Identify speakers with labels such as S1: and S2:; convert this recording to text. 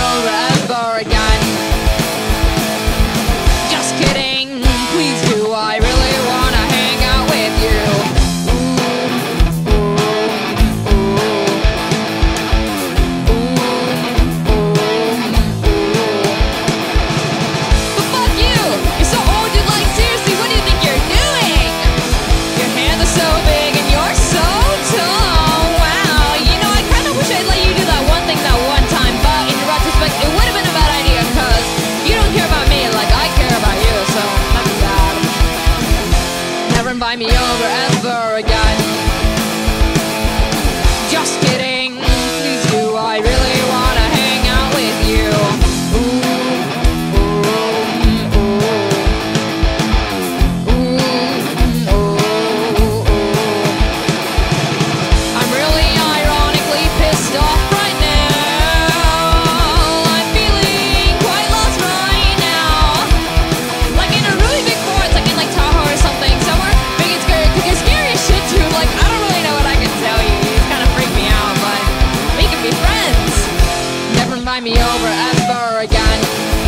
S1: over ever again. Just kidding, please do, I really wanna hang out with you. But fuck you, you're so old, you're like, seriously, what do you think you're doing? Your hands are so big and you're so tall, wow. You know, I kinda wish I'd let you do that one thing that one time, but in retrospect, it would've been a bad idea, cause you don't care about me like I care about you, so that's bad. Never invite me over ever again. Just kidding, please do, I really wanna hang out with you. I'm really ironically pissed off right now. I'm feeling quite lost right now. Like in a really big forest, like in like Tahoe or something, somewhere big and scary. Cause you're scary as shit too. Like I don't really know what I can tell you. You just kind of freak me out, but we can be friends. Never invite me over ever again.